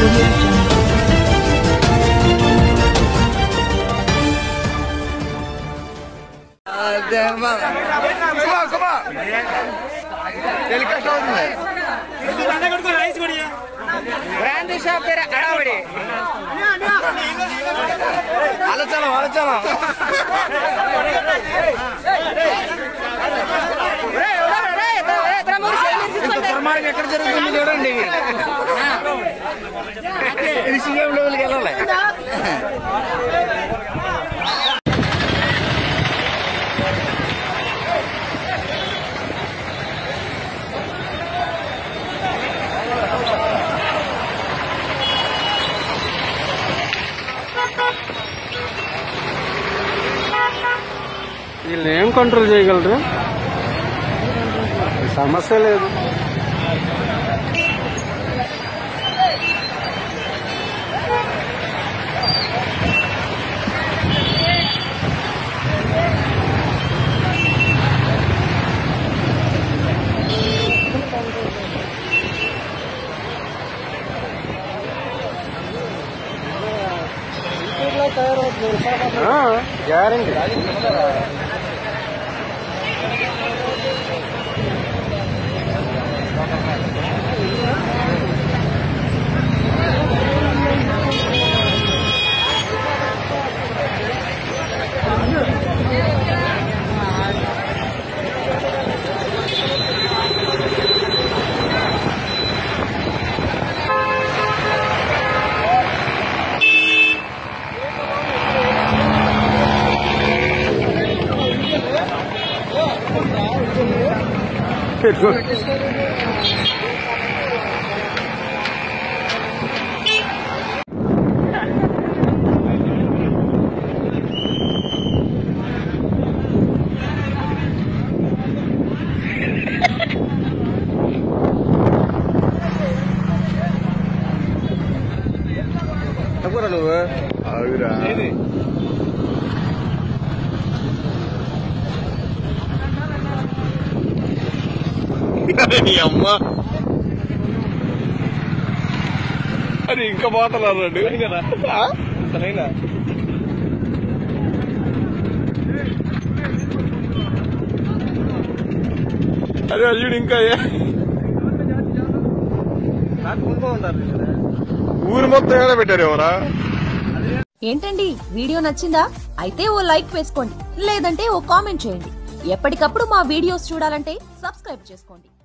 audio jungle. Brand shop पे अड़ावड़ी अल चलो ఎక్కడ జరుగుతుంది చూడండి ఇది సీఎం లెవెల్కి వెళ్ళాలి వీళ్ళు ఏం కంట్రోల్ చేయగలరు సమస్య లేదు గ్యారంటీ నువ్వు అమ్మా అది ఇంకా పోతలేదు కదా అదే అర్జుడు ఇంకా ఊరు మొత్తం ఏడా పెట్టారు ఎవరా ఏంటండి వీడియో నచ్చిందా? అయితే ఓ లైక్ వేసుకోండి, లేదంటే ఓ కామెంట్ చేయండి. ఎప్పటికప్పుడు మా వీడియోస్ చూడాలంటే సబ్స్క్రైబ్ చేసుకోండి.